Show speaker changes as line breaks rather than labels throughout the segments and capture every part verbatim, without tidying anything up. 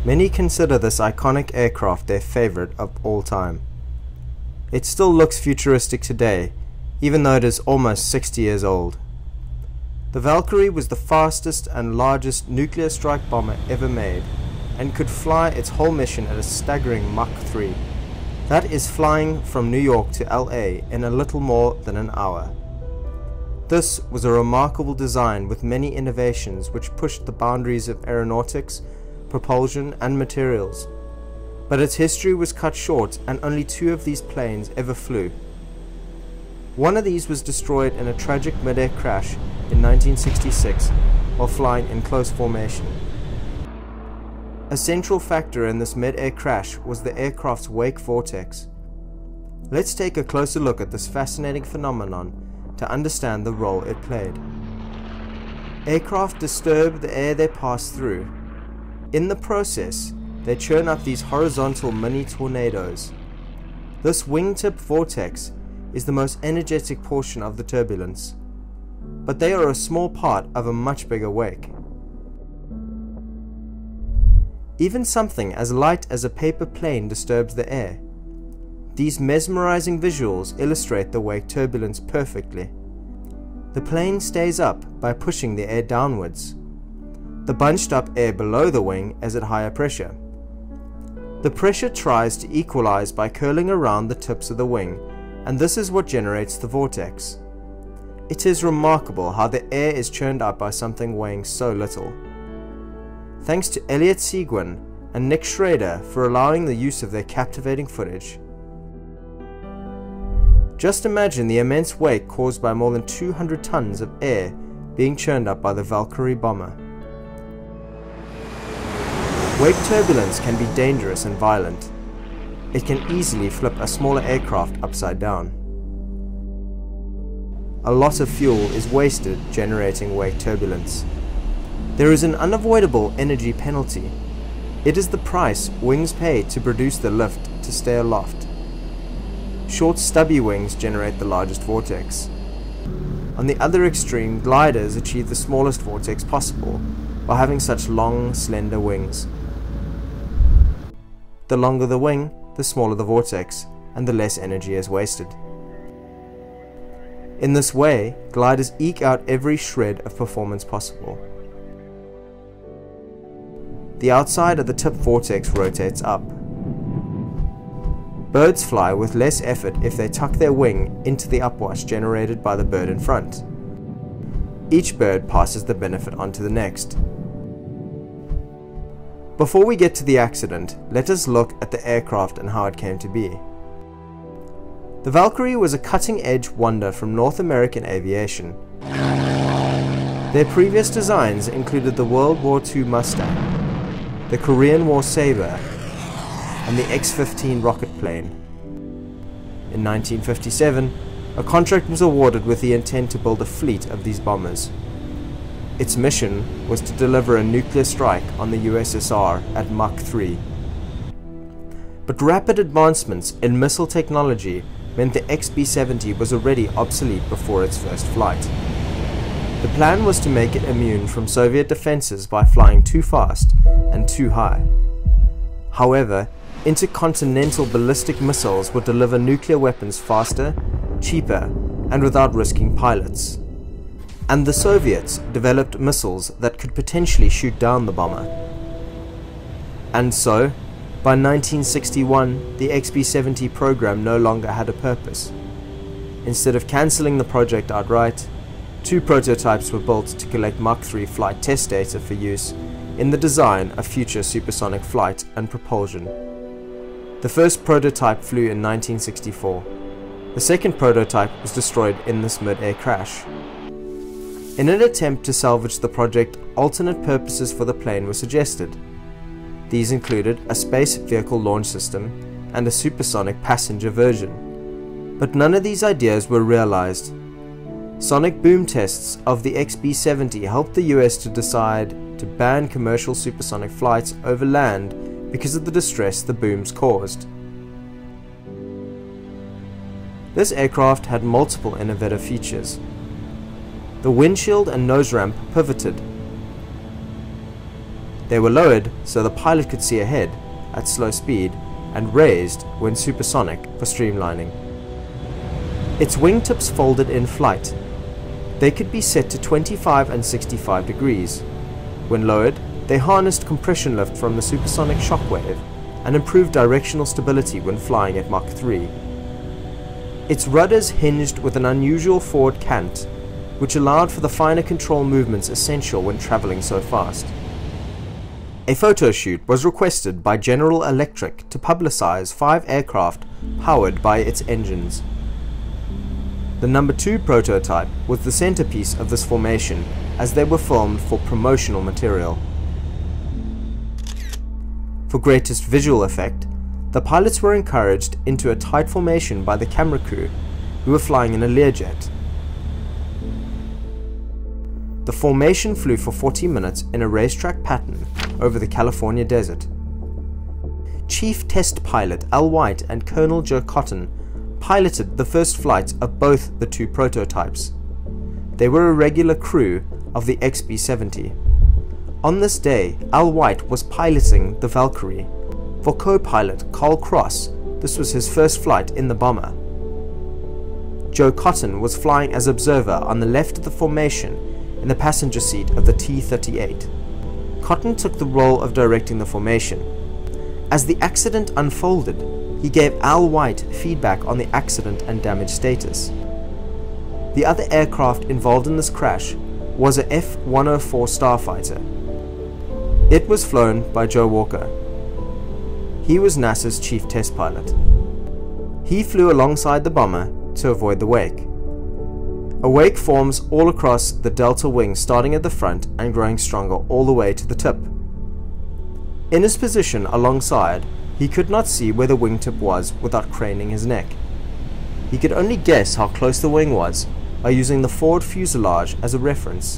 Many consider this iconic aircraft their favorite of all time. It still looks futuristic today, even though it is almost sixty years old. The Valkyrie was the fastest and largest nuclear strike bomber ever made, and could fly its whole mission at a staggering Mach three. That is flying from New York to L A in a little more than an hour. This was a remarkable design with many innovations which pushed the boundaries of aeronautics, propulsion and materials. But its history was cut short and only two of these planes ever flew. One of these was destroyed in a tragic midair crash in nineteen sixty-six while flying in close formation. A central factor in this mid-air crash was the aircraft's wake vortex. Let's take a closer look at this fascinating phenomenon to understand the role it played. Aircraft disturb the air they pass through. In the process, they churn up these horizontal mini tornadoes. This wingtip vortex is the most energetic portion of the turbulence, but they are a small part of a much bigger wake. Even something as light as a paper plane disturbs the air. These mesmerizing visuals illustrate the wake turbulence perfectly. The plane stays up by pushing the air downwards. The bunched up air below the wing is at higher pressure. The pressure tries to equalize by curling around the tips of the wing, and this is what generates the vortex. It is remarkable how the air is churned up by something weighing so little. Thanks to Elliot Seguin and Nick Schrader for allowing the use of their captivating footage. Just imagine the immense weight caused by more than two hundred tons of air being churned up by the Valkyrie bomber. Wake turbulence can be dangerous and violent. It can easily flip a smaller aircraft upside down. A lot of fuel is wasted generating wake turbulence. There is an unavoidable energy penalty. It is the price wings pay to produce the lift to stay aloft. Short stubby wings generate the largest vortex. On the other extreme, gliders achieve the smallest vortex possible by having such long, slender wings. The longer the wing, the smaller the vortex, and the less energy is wasted. In this way, gliders eke out every shred of performance possible. The outside of the tip vortex rotates up. Birds fly with less effort if they tuck their wing into the upwash generated by the bird in front. Each bird passes the benefit on to the next. Before we get to the accident, let us look at the aircraft and how it came to be. The Valkyrie was a cutting-edge wonder from North American aviation. Their previous designs included the World War Two Mustang, the Korean War Sabre, and the X fifteen rocket plane. In nineteen fifty-seven, a contract was awarded with the intent to build a fleet of these bombers. Its mission was to deliver a nuclear strike on the U S S R at Mach three. But rapid advancements in missile technology meant the X B seventy was already obsolete before its first flight. The plan was to make it immune from Soviet defenses by flying too fast and too high. However, intercontinental ballistic missiles would deliver nuclear weapons faster, cheaper, and without risking pilots. And the Soviets developed missiles that could potentially shoot down the bomber. And so, by nineteen sixty-one, the X B seventy program no longer had a purpose. Instead of cancelling the project outright, two prototypes were built to collect Mach three flight test data for use in the design of future supersonic flight and propulsion. The first prototype flew in nineteen sixty-four. The second prototype was destroyed in this mid-air crash. In an attempt to salvage the project, alternate purposes for the plane were suggested. These included a space vehicle launch system and a supersonic passenger version. But none of these ideas were realized. Sonic boom tests of the X B seventy helped the U S to decide to ban commercial supersonic flights over land because of the distress the booms caused. This aircraft had multiple innovative features. The windshield and nose ramp pivoted. They were lowered so the pilot could see ahead at slow speed and raised when supersonic for streamlining. Its wingtips folded in flight. They could be set to twenty-five and sixty-five degrees. When lowered, they harnessed compression lift from the supersonic shockwave and improved directional stability when flying at Mach three. Its rudders hinged with an unusual forward cant, which allowed for the finer control movements essential when traveling so fast. A photo shoot was requested by General Electric to publicize five aircraft powered by its engines. The number two prototype was the centerpiece of this formation, as they were filmed for promotional material. For greatest visual effect, the pilots were encouraged into a tight formation by the camera crew, who were flying in a Learjet. The formation flew for forty minutes in a racetrack pattern over the California desert. Chief Test Pilot Al White and Colonel Joe Cotton piloted the first flights of both the two prototypes. They were a regular crew of the X B seventy. On this day, Al White was piloting the Valkyrie. For co-pilot Carl Cross, this was his first flight in the bomber. Joe Cotton was flying as observer on the left of the formation in the passenger seat of the T thirty-eight. Cotton took the role of directing the formation. As the accident unfolded, he gave Al White feedback on the accident and damage status. The other aircraft involved in this crash was a F one oh four Starfighter. It was flown by Joe Walker. He was NASA's chief test pilot. He flew alongside the bomber to avoid the wake. A wake forms all across the delta wing, starting at the front and growing stronger all the way to the tip. In his position alongside, he could not see where the wingtip was without craning his neck. He could only guess how close the wing was by using the forward fuselage as a reference.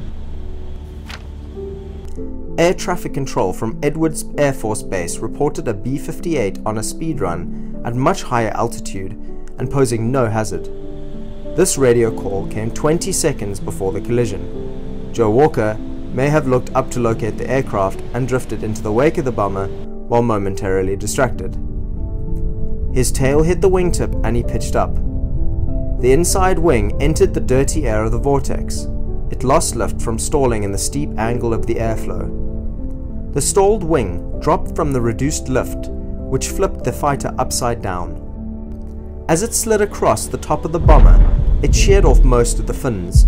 Air traffic control from Edwards Air Force Base reported a B fifty-eight on a speed run at much higher altitude and posing no hazard. This radio call came twenty seconds before the collision. Joe Walker may have looked up to locate the aircraft and drifted into the wake of the bomber while momentarily distracted. His tail hit the wingtip and he pitched up. The inside wing entered the dirty air of the Vortex. It lost lift from stalling in the steep angle of the airflow. The stalled wing dropped from the reduced lift, which flipped the fighter upside down. As it slid across the top of the bomber, it sheared off most of the fins.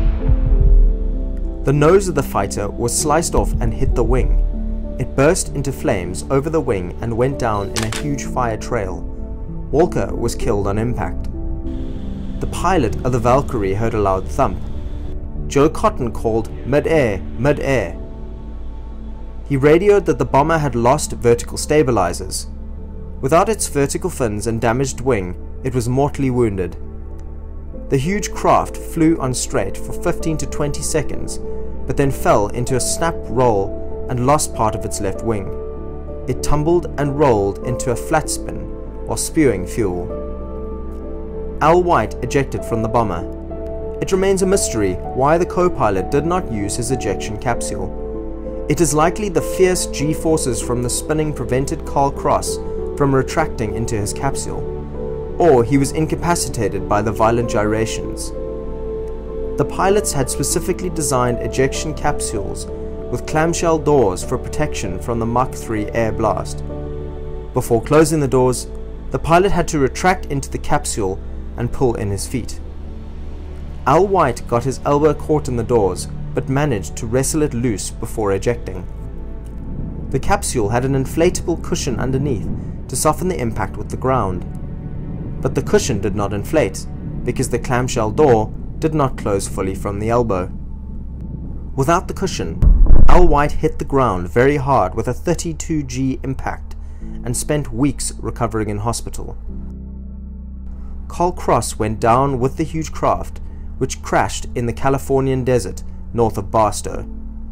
The nose of the fighter was sliced off and hit the wing. It burst into flames over the wing and went down in a huge fire trail. Walker was killed on impact. The pilot of the Valkyrie heard a loud thump. Joe Cotton called midair, midair. He radioed that the bomber had lost vertical stabilizers. Without its vertical fins and damaged wing, it was mortally wounded. The huge craft flew on straight for fifteen to twenty seconds, but then fell into a snap roll and lost part of its left wing. It tumbled and rolled into a flat spin while spewing fuel. Al White ejected from the bomber. It remains a mystery why the co-pilot did not use his ejection capsule. It is likely the fierce G-forces from the spinning prevented Carl Cross from retracting into his capsule, or he was incapacitated by the violent gyrations. The pilots had specifically designed ejection capsules with clamshell doors for protection from the Mach three air blast. Before closing the doors, the pilot had to retract into the capsule and pull in his feet. Al White got his elbow caught in the doors, but managed to wrestle it loose before ejecting. The capsule had an inflatable cushion underneath to soften the impact with the ground. But the cushion did not inflate, because the clamshell door did not close fully from the elbow. Without the cushion, Al White hit the ground very hard with a thirty-two G impact and spent weeks recovering in hospital. Carl Cross went down with the huge craft, which crashed in the Californian desert north of Barstow.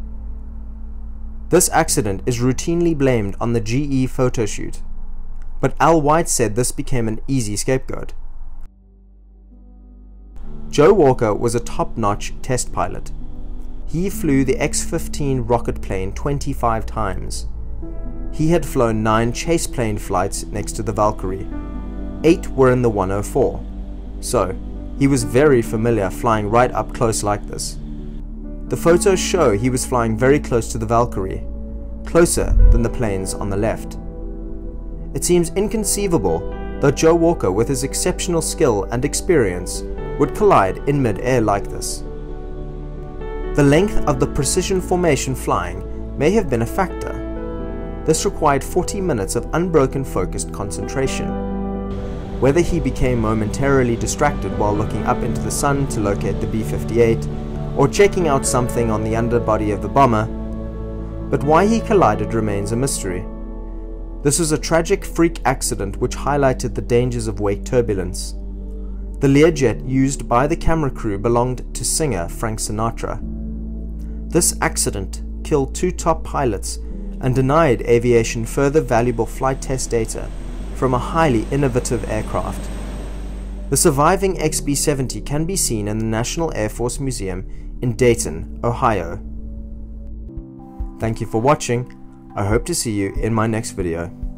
This accident is routinely blamed on the G E photoshoot, but Al White said this became an easy scapegoat. Joe Walker was a top-notch test pilot. he flew the X fifteen rocket plane twenty-five times. He had flown nine chase plane flights next to the Valkyrie. Eight were in the one oh four. So, he was very familiar flying right up close like this. The photos show he was flying very close to the Valkyrie, closer than the planes on the left. It seems inconceivable that Joe Walker, with his exceptional skill and experience, would collide in mid-air like this. The length of the precision formation flying may have been a factor. This required forty minutes of unbroken focused concentration. Whether he became momentarily distracted while looking up into the sun to locate the B fifty-eight, or checking out something on the underbody of the bomber, but why he collided remains a mystery. This was a tragic freak accident which highlighted the dangers of wake turbulence. The Learjet used by the camera crew belonged to singer Frank Sinatra. This accident killed two top pilots and denied aviation further valuable flight test data from a highly innovative aircraft. The surviving X B seventy can be seen in the National Air Force Museum in Dayton, Ohio. Thank you for watching. I hope to see you in my next video.